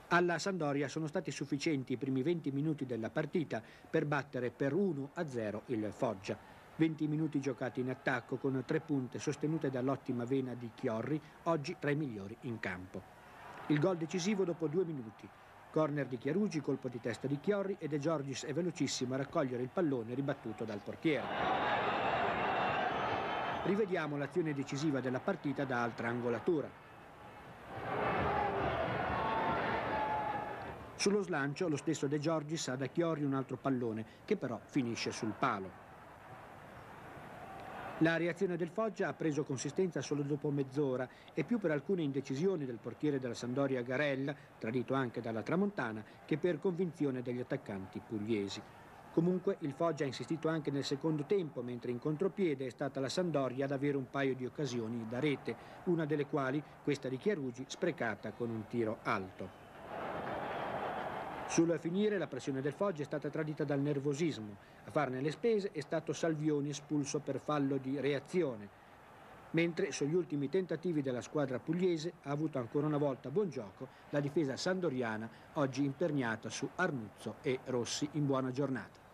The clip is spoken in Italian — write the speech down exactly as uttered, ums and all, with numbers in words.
Alla Sampdoria sono stati sufficienti i primi venti minuti della partita per battere per uno a zero il Foggia. venti minuti giocati in attacco con tre punte sostenute dall'ottima vena di Chiorri, oggi tra i migliori in campo. Il gol decisivo dopo due minuti. Corner di Chiarugi, colpo di testa di Chiorri e De Giorgis è velocissimo a raccogliere il pallone ribattuto dal portiere. Rivediamo l'azione decisiva della partita da altra angolatura. Sullo slancio lo stesso De Giorgis ha da Chiorri un altro pallone che però finisce sul palo. La reazione del Foggia ha preso consistenza solo dopo mezz'ora e più per alcune indecisioni del portiere della Sampdoria Garella, tradito anche dalla Tramontana, che per convinzione degli attaccanti pugliesi. Comunque il Foggia ha insistito anche nel secondo tempo, mentre in contropiede è stata la Sampdoria ad avere un paio di occasioni da rete, una delle quali, questa di Chiarugi, sprecata con un tiro alto. Sul finire la pressione del Foggia è stata tradita dal nervosismo. A farne le spese è stato Salvioni espulso per fallo di reazione, mentre sugli ultimi tentativi della squadra pugliese ha avuto ancora una volta buon gioco la difesa sandoriana, oggi imperniata su Arnuzzo e Rossi. In buona giornata.